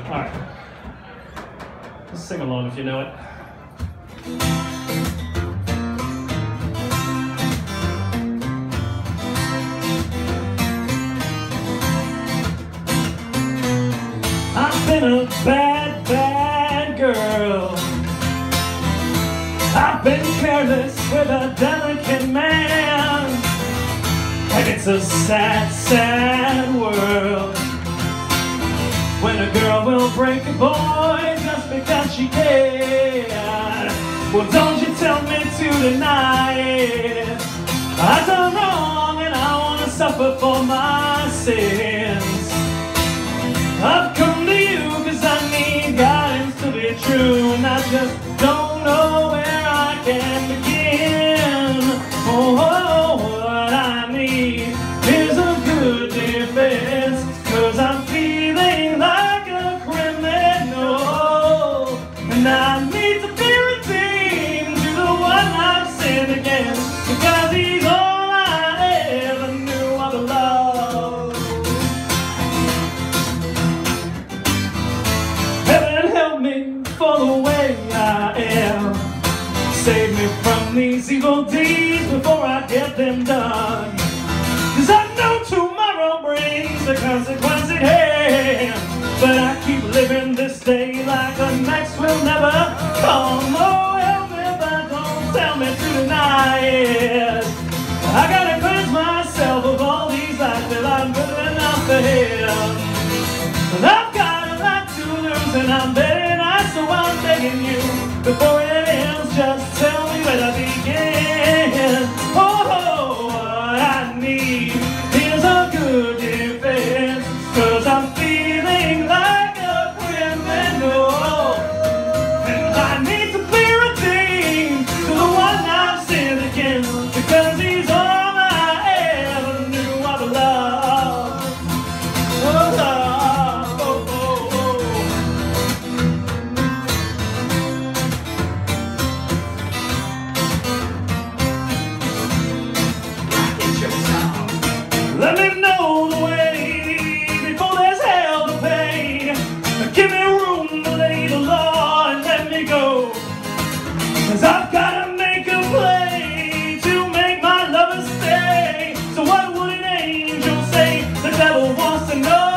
All right. Let's sing along if you know it. I've been a bad, bad girl. I've been careless with a delicate man. And it's a sad, sad world when a girl will break a boy just because she can. Well, don't you tell me to deny it. I've done wrong and I want to suffer for my sins. I've come to you cause I need guidance to be true, and I just don't know where I can begin. Oh, what I need is a good defense, cause I'm feeling like a criminal, and I need to be redeemed to the one I've sinned against, because he's all I ever knew of love. Heaven help me for the way I am. Save me from these evil deeds before I get them done. Cause I know tomorrow brings the consequence at hand, but I keep living this day like the next will never come. Oh, help me, but don't tell me to deny it. I gotta cleanse myself of all these lies that I'm good enough for him. And I've got a lot to lose and I'm betting I, so I'm begging you, before it ends, just tell me where to begin. Oh, what I need is a good defense, cause I'm feeling like a criminal, and I need to be redeemed to the one I've sinned against, because he's all I ever knew of love. Oh, love, oh, oh, oh. Let me know the way before there's hell to pay. Give me room to lay the law and let me go, cause I've gotta make a play to make my lover stay. So what would an angel say? The devil wants to know.